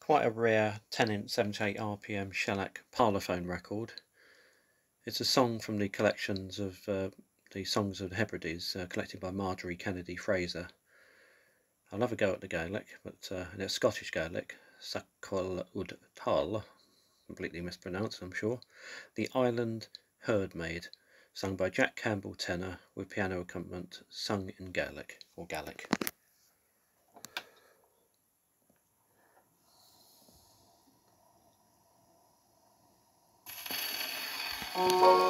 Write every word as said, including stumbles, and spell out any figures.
quite a rare ten inch seventy-eight R P M shellac parlophone record. It's a song from the collections of uh, the Songs of the Hebrides, uh, collected by Marjorie Kennedy Fraser. I'll have a go at the Gaelic, but uh, and it's Scottish Gaelic, Sa Choill Ud Thall, completely mispronounced I'm sure. The Island Handmaid, sung by Jack Campbell tenor with piano accompaniment, sung in Gaelic or Gaelic. Oh.